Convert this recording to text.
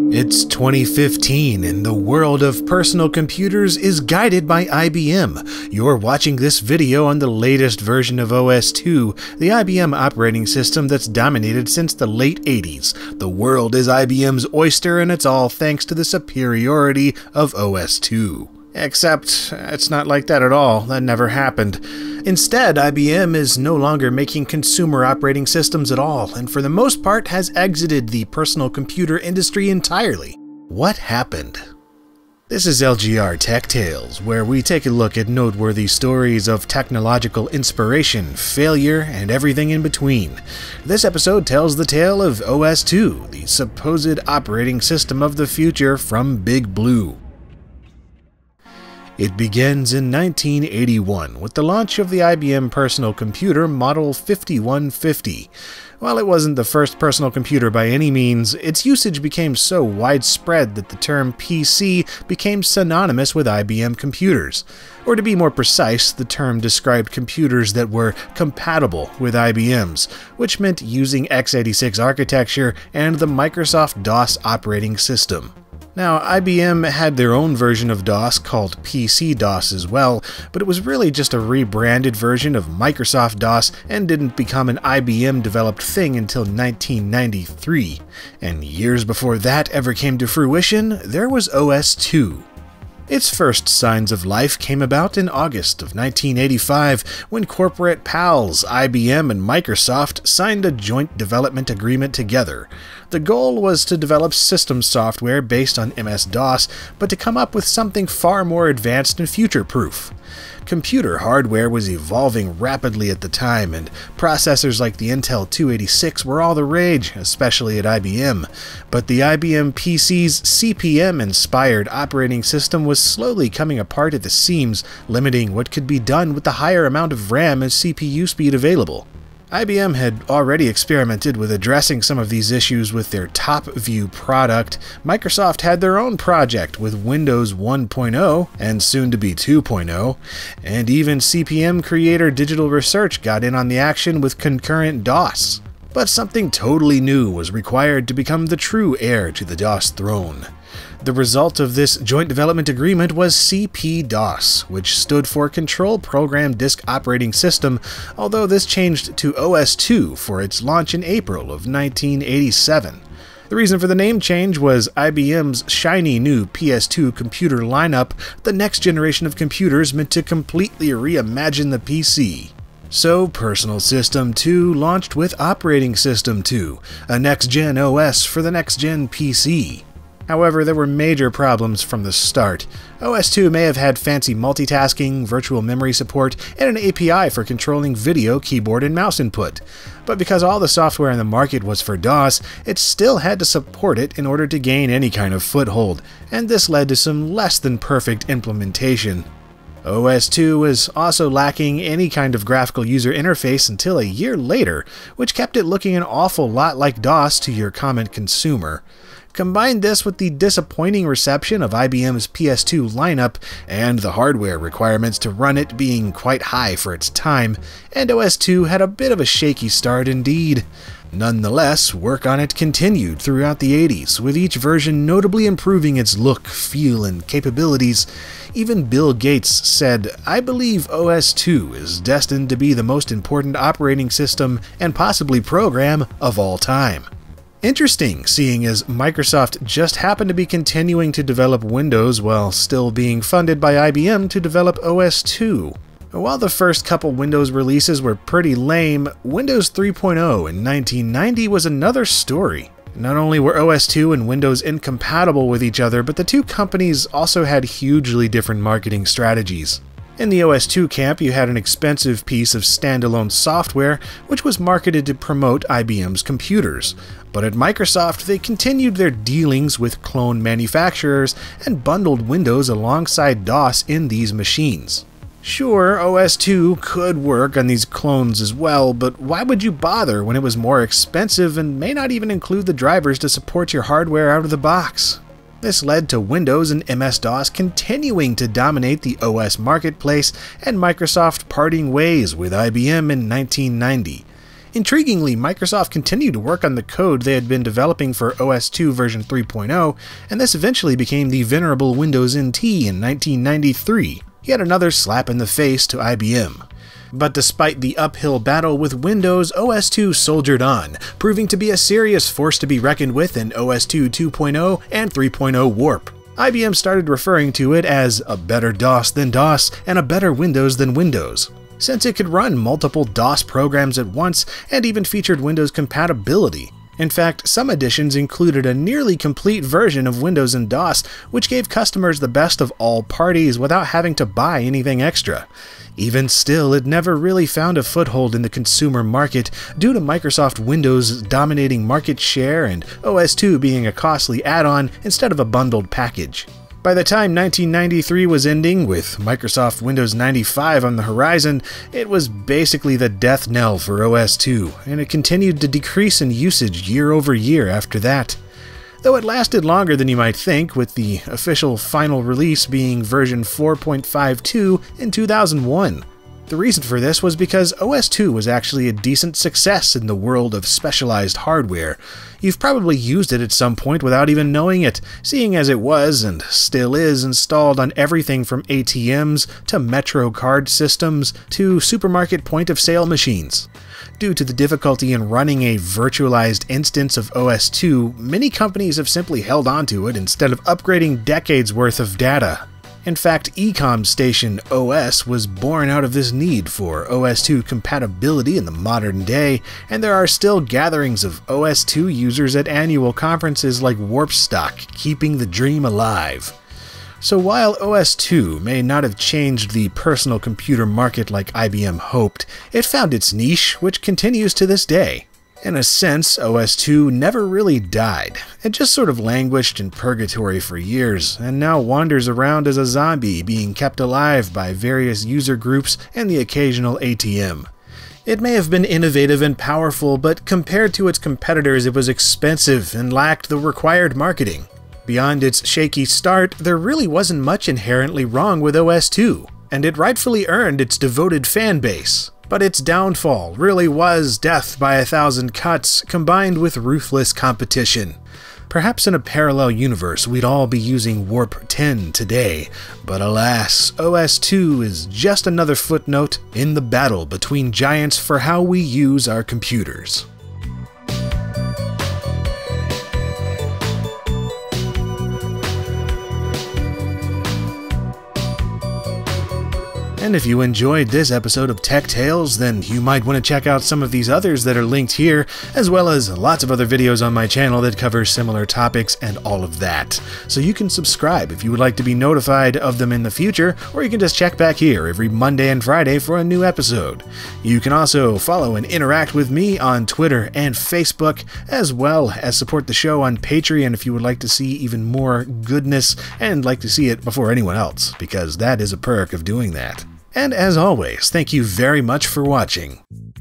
It's 2015 and the world of personal computers is guided by IBM. You're watching this video on the latest version of OS/2, the IBM operating system that's dominated since the late 80s. The world is IBM's oyster and it's all thanks to the superiority of OS/2. Except, it's not like that at all. That never happened. Instead, IBM is no longer making consumer operating systems at all, and for the most part has exited the personal computer industry entirely. What happened? This is LGR Tech Tales, where we take a look at noteworthy stories of technological inspiration, failure, and everything in between. This episode tells the tale of OS/2, the supposed operating system of the future from Big Blue. It begins in 1981 with the launch of the IBM personal computer Model 5150. While it wasn't the first personal computer by any means, its usage became so widespread that the term PC became synonymous with IBM computers. Or to be more precise, the term described computers that were compatible with IBM's, which meant using x86 architecture and the Microsoft DOS operating system. Now, IBM had their own version of DOS called PC-DOS as well, but it was really just a rebranded version of Microsoft DOS and didn't become an IBM-developed thing until 1993. And years before that ever came to fruition, there was OS/2. Its first signs of life came about in August of 1985 when corporate pals IBM and Microsoft signed a joint development agreement together. The goal was to develop system software based on MS-DOS, but to come up with something far more advanced and future-proof. Computer hardware was evolving rapidly at the time, and processors like the Intel 286 were all the rage, especially at IBM. But the IBM PC's CP/M-inspired operating system was slowly coming apart at the seams, limiting what could be done with the higher amount of RAM and CPU speed available. IBM had already experimented with addressing some of these issues with their TopView product. Microsoft had their own project with Windows 1.0 and soon to be 2.0, and even CP/M creator Digital Research got in on the action with concurrent DOS. But something totally new was required to become the true heir to the DOS throne. The result of this joint development agreement was CP-DOS, which stood for Control Program Disk Operating System, although this changed to OS/2 for its launch in April of 1987. The reason for the name change was IBM's shiny new PS2 computer lineup, the next generation of computers meant to completely reimagine the PC. So, Personal System 2 launched with Operating System 2, a next-gen OS for the next-gen PC. However, there were major problems from the start. OS/2 may have had fancy multitasking, virtual memory support, and an API for controlling video, keyboard, and mouse input. But because all the software in the market was for DOS, it still had to support it in order to gain any kind of foothold, and this led to some less than perfect implementation. OS/2 was also lacking any kind of graphical user interface until a year later, which kept it looking an awful lot like DOS to your common consumer. Combine this with the disappointing reception of IBM's PS2 lineup and the hardware requirements to run it being quite high for its time, and OS/2 had a bit of a shaky start indeed. Nonetheless, work on it continued throughout the 80s, with each version notably improving its look, feel, and capabilities. Even Bill Gates said, "I believe OS/2 is destined to be the most important operating system and possibly program of all time." Interesting, seeing as Microsoft just happened to be continuing to develop Windows while still being funded by IBM to develop OS/2. While the first couple Windows releases were pretty lame, Windows 3.0 in 1990 was another story. Not only were OS/2 and Windows incompatible with each other, but the two companies also had hugely different marketing strategies. In the OS/2 camp, you had an expensive piece of standalone software, which was marketed to promote IBM's computers. But at Microsoft, they continued their dealings with clone manufacturers and bundled Windows alongside DOS in these machines. Sure, OS/2 could work on these clones as well, but why would you bother when it was more expensive and may not even include the drivers to support your hardware out of the box? This led to Windows and MS-DOS continuing to dominate the OS marketplace and Microsoft parting ways with IBM in 1990. Intriguingly, Microsoft continued to work on the code they had been developing for OS/2 version 3.0, and this eventually became the venerable Windows NT in 1993, yet another slap in the face to IBM. But despite the uphill battle with Windows, OS/2 soldiered on, proving to be a serious force to be reckoned with in OS/2 2.0 and 3.0 Warp. IBM started referring to it as a better DOS than DOS and a better Windows than Windows, since it could run multiple DOS programs at once and even featured Windows compatibility. In fact, some editions included a nearly complete version of Windows and DOS, which gave customers the best of all parties without having to buy anything extra. Even still, it never really found a foothold in the consumer market due to Microsoft Windows dominating market share and OS/2 being a costly add-on instead of a bundled package. By the time 1993 was ending, with Microsoft Windows 95 on the horizon, it was basically the death knell for OS/2, and it continued to decrease in usage year over year after that. Though it lasted longer than you might think, with the official final release being version 4.52 in 2001. The reason for this was because OS/2 was actually a decent success in the world of specialized hardware. You've probably used it at some point without even knowing it, seeing as it was, and still is, installed on everything from ATMs to Metro card systems to supermarket point-of-sale machines. Due to the difficulty in running a virtualized instance of OS/2, many companies have simply held onto it instead of upgrading decades worth of data. In fact, Ecom Station OS was born out of this need for OS/2 compatibility in the modern day, and there are still gatherings of OS/2 users at annual conferences like Warpstock, keeping the dream alive. So while OS/2 may not have changed the personal computer market like IBM hoped, it found its niche, which continues to this day. In a sense, OS/2 never really died. It just sort of languished in purgatory for years, and now wanders around as a zombie being kept alive by various user groups and the occasional ATM. It may have been innovative and powerful, but compared to its competitors it was expensive and lacked the required marketing. Beyond its shaky start, there really wasn't much inherently wrong with OS/2, and it rightfully earned its devoted fan base. But its downfall really was death by 1,000 cuts, combined with ruthless competition. Perhaps in a parallel universe we'd all be using Warp 10 today, but alas, OS/2 is just another footnote in the battle between giants for how we use our computers. And if you enjoyed this episode of Tech Tales, then you might want to check out some of these others that are linked here, as well as lots of other videos on my channel that cover similar topics and all of that. So you can subscribe if you would like to be notified of them in the future, or you can just check back here every Monday and Friday for a new episode. You can also follow and interact with me on Twitter and Facebook, as well as support the show on Patreon if you would like to see even more goodness and like to see it before anyone else, because that is a perk of doing that. And as always, thank you very much for watching.